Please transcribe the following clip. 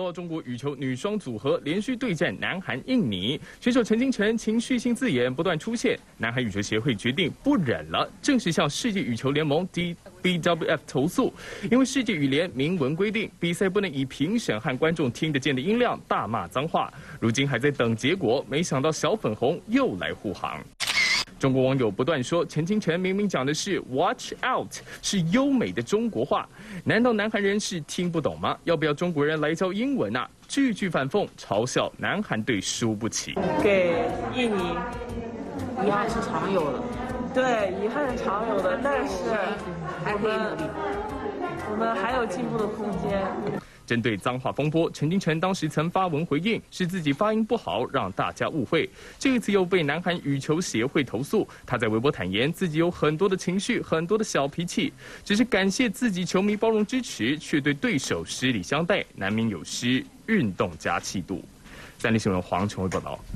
说，中国羽球女双组合连续对战南韩、印尼，选手陈金城情绪性字眼不断出现，南韩羽球协会决定不忍了，正式向世界羽球联盟 BWF 投诉，因为世界羽联明文规定，比赛不能以评审和观众听得见的音量大骂脏话。如今还在等结果，没想到小粉红又来护航。中国网友不断说，陈金城明明讲的是 "Watch out"， 是优美的中国话，难道南韩人是听不懂吗？要不要中国人来教英文啊？句句反讽，嘲笑南韩队输不起。 给印尼， 遗憾是常有的， 对，遗憾是常有的，但是我们还有进步的空间。 针对脏话风波，陈金城当时曾发文回应，是自己发音不好，让大家误会。这一次又被南韩羽球协会投诉，他在微博坦言自己有很多的情绪，很多的小脾气，只是感谢自己球迷包容支持，却对对手失礼相待，难免有失运动家气度。三立新闻黄崇伟报道。